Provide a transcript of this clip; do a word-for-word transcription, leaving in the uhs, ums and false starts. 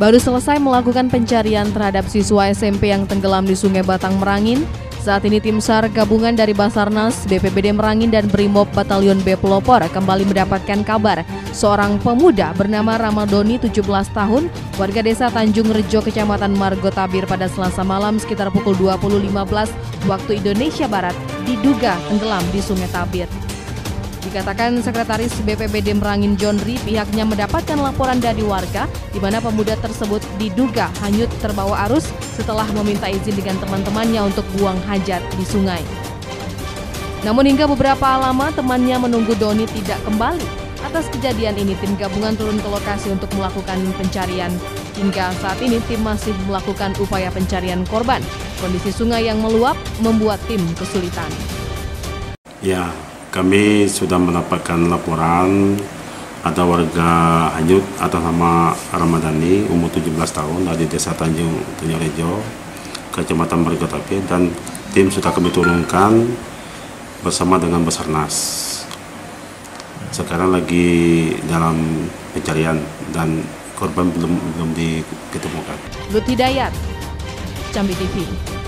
baru selesai melakukan pencarian terhadap siswa S M P yang tenggelam di Sungai Batang Merangin. Saat ini tim SAR gabungan dari Basarnas, B P B D Merangin dan Brimob Batalion B Pelopor kembali mendapatkan kabar seorang pemuda bernama Ramadoni tujuh belas tahun, warga desa Tanjung Rejo, Kecamatan Margotabir pada Selasa malam sekitar pukul dua puluh lima belas waktu Indonesia Barat diduga tenggelam di Sungai Tabir. Dikatakan Sekretaris B P B D Merangin Jonri, pihaknya mendapatkan laporan dari warga di mana pemuda tersebut diduga hanyut terbawa arus setelah meminta izin dengan teman-temannya untuk buang hajat di sungai. Namun hingga beberapa lama temannya menunggu Doni tidak kembali. Atas kejadian ini tim gabungan turun ke lokasi untuk melakukan pencarian. Hingga saat ini tim masih melakukan upaya pencarian korban. Kondisi sungai yang meluap membuat tim kesulitan. Ya. Kami sudah mendapatkan laporan ada warga hanyut atas nama Ramadhani umur tujuh belas tahun dari desa Tanjung Rejo, Kecamatan Margotabir, dan tim sudah kami turunkan bersama dengan Basarnas. Sekarang lagi dalam pencarian dan korban belum belum diketemukan. Lut Hidayat, Jambi T V.